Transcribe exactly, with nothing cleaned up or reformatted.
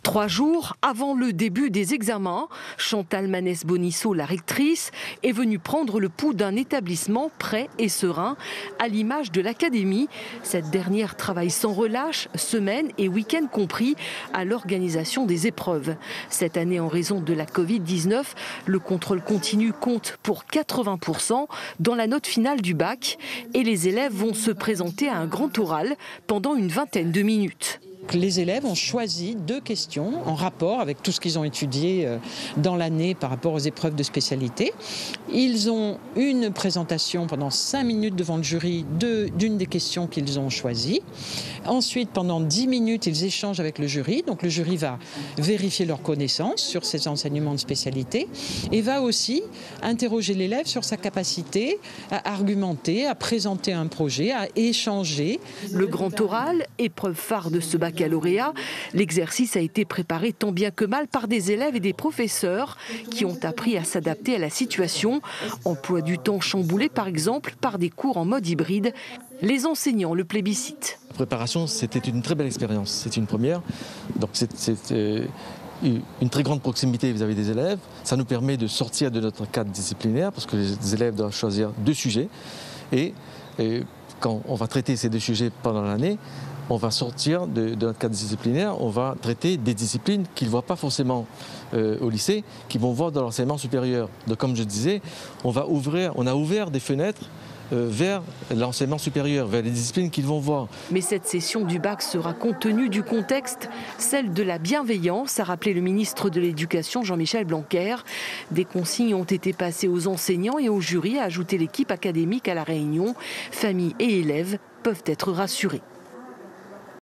Trois jours avant le début des examens, Chantal Manès-Bonisso, la rectrice, est venue prendre le pouls d'un établissement prêt et serein, à l'image de l'académie. Cette dernière travaille sans relâche, semaine et week-end compris, à l'organisation des épreuves. Cette année, en raison de la covid dix-neuf, le contrôle continu compte pour quatre-vingts pour cent dans la note finale du bac et les élèves vont se présenter à un grand oral pendant une vingtaine de minutes. Les élèves ont choisi deux questions en rapport avec tout ce qu'ils ont étudié dans l'année par rapport aux épreuves de spécialité. Ils ont une présentation pendant cinq minutes devant le jury d'une des questions qu'ils ont choisies. Ensuite, pendant dix minutes, ils échangent avec le jury. Donc le jury va vérifier leurs connaissances sur ces enseignements de spécialité et va aussi interroger l'élève sur sa capacité à argumenter, à présenter un projet, à échanger. Le grand oral, épreuve phare de ce baccalauréat, l'exercice a été préparé tant bien que mal par des élèves et des professeurs qui ont appris à s'adapter à la situation. Emploi du temps chamboulé par exemple par des cours en mode hybride. Les enseignants le plébiscitent. La préparation, c'était une très belle expérience, c'est une première. Donc c'est euh, une très grande proximité vis-à-vis des élèves. Ça nous permet de sortir de notre cadre disciplinaire parce que les élèves doivent choisir deux sujets. Et, et quand on va traiter ces deux sujets pendant l'année, on va sortir de, de notre cadre disciplinaire, on va traiter des disciplines qu'ils ne voient pas forcément euh, au lycée, qu'ils vont voir dans l'enseignement supérieur. Donc comme je disais, on, va ouvrir, on a ouvert des fenêtres euh, vers l'enseignement supérieur, vers les disciplines qu'ils vont voir. Mais cette session du bac sera compte tenu du contexte, celle de la bienveillance, a rappelé le ministre de l'Éducation Jean-Michel Blanquer. Des consignes ont été passées aux enseignants et au jury, a ajouté l'équipe académique à la réunion. Familles et élèves peuvent être rassurés.